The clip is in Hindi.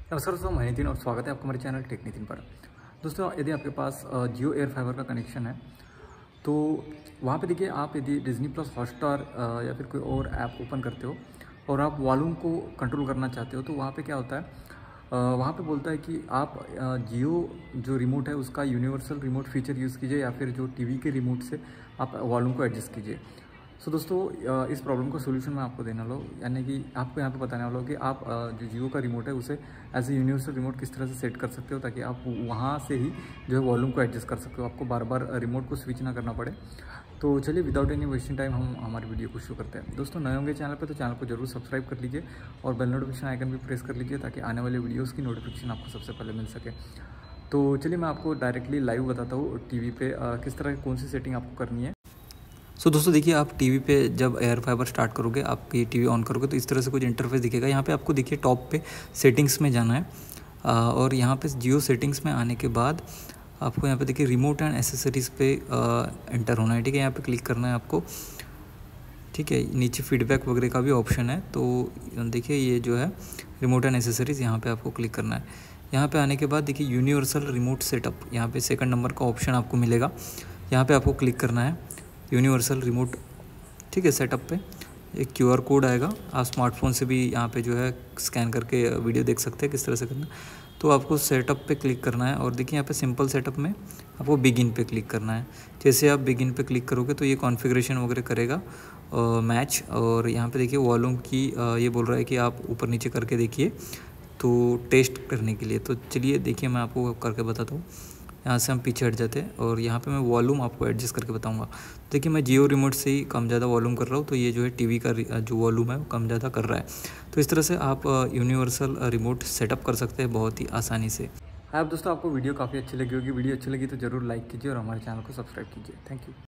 नमस्कार दोस्तों, मैं नितिन और स्वागत है आपका हमारे चैनल टेक नितिन पर। दोस्तों, यदि आपके पास जियो एयर फाइबर का कनेक्शन है तो वहाँ पे देखिए, आप यदि डिज्नी प्लस हॉटस्टार या फिर कोई और ऐप ओपन करते हो और आप वॉल्यूम को कंट्रोल करना चाहते हो तो वहाँ पे क्या होता है, वहाँ पे बोलता है कि आप जियो जो रिमोट है उसका यूनिवर्सल रिमोट फीचर यूज़ कीजिए या फिर जो टीवी के रिमोट से आप वॉल्यूम को एडजस्ट कीजिए। सो दोस्तों, इस प्रॉब्लम का सोल्यूशन मैं आपको देने वाला हूँ, यानी कि आपको यहाँ पे बताने वाला हूँ कि आप जो जियो का रिमोट है उसे एज ए यूनिवर्सल रिमोट किस तरह से सेट कर सकते हो ताकि आप वहाँ से ही जो है वॉल्यूम को एडजस्ट कर सकते हो, आपको बार बार रिमोट को स्विच ना करना पड़े। तो चलिए विदाउट एनी वेस्टिंग टाइम हम हमारी वीडियो को शुरू करते हैं। दोस्तों, नए होंगे चैनल पर तो चैनल को जरूर सब्सक्राइब कर लीजिए और बेल नोटिफिकेशन आइकन भी प्रेस कर लीजिए ताकि आने वाले वीडियोज़ की नोटिफिकेशन आपको सबसे पहले मिल सके। तो चलिए मैं आपको डायरेक्टली लाइव बताता हूँ टीवी पे किस तरह कौन सी सेटिंग आपको करनी है। सो दोस्तों देखिए, आप टीवी पे जब एयर फाइबर स्टार्ट करोगे, आपकी टीवी ऑन करोगे तो इस तरह से कुछ इंटरफेस दिखेगा। यहाँ पे आपको देखिए टॉप पे सेटिंग्स में जाना है और यहाँ पे जियो सेटिंग्स में आने के बाद आपको यहाँ पे देखिए रिमोट एंड एसेसरीज़ पे एंटर होना है। ठीक है, यहाँ पे क्लिक करना है आपको। ठीक है, नीचे फीडबैक वगैरह का भी ऑप्शन है। तो देखिए ये जो है रिमोट एंड एसेसरीज़, यहाँ पे आपको क्लिक करना है। यहाँ पे आने के बाद देखिए यूनिवर्सल रिमोट सेटअप, यहाँ पे सेकंड नंबर का ऑप्शन आपको मिलेगा। यहाँ पे आपको क्लिक करना है यूनिवर्सल रिमोट। ठीक है, सेटअप पे एक QR कोड आएगा, आप स्मार्टफोन से भी यहाँ पे जो है स्कैन करके वीडियो देख सकते हैं किस तरह से करना। तो आपको सेटअप पे क्लिक करना है और देखिए यहाँ पे सिंपल सेटअप में आपको बिगिन पे क्लिक करना है। जैसे आप बिगिन पे क्लिक करोगे तो ये कॉन्फ़िगरेशन वगैरह करेगा मैच। और यहाँ पे देखिए वॉल्यूम की ये बोल रहा है कि आप ऊपर नीचे करके देखिए तो टेस्ट करने के लिए। तो चलिए देखिए, मैं आपको करके बताता हूँ। यहाँ से हम पीछे हट जाते हैं और यहाँ पे मैं वॉल्यूम आपको एडजस्ट करके बताऊंगा। देखिए मैं जियो रिमोट से ही कम ज़्यादा वॉल्यूम कर रहा हूँ, तो ये जो है टीवी का जो वॉल्यूम है वो कम ज़्यादा कर रहा है। तो इस तरह से आप यूनिवर्सल रिमोट सेटअप कर सकते हैं बहुत ही आसानी से। आप दोस्तों, आपको वीडियो काफ़ी अच्छी लगी होगी। वीडियो अच्छी लगी तो ज़रूर लाइक कीजिए और हमारे चैनल को सब्सक्राइब कीजिए। Thank you.